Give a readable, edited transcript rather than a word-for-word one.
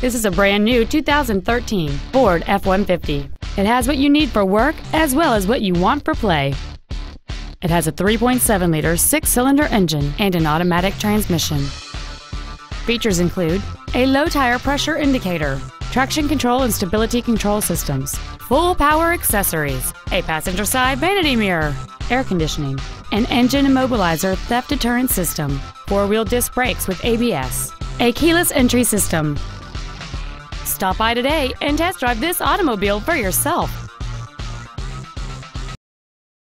This is a brand new 2013 Ford F-150. It has what you need for work as well as what you want for play. It has a 3.7-liter six-cylinder engine and an automatic transmission. Features include a low tire pressure indicator, traction control and stability control systems, full power accessories, a passenger side vanity mirror, air conditioning, an engine immobilizer theft deterrent system, four-wheel disc brakes with ABS, a keyless entry system. Stop by today and test drive this automobile for yourself.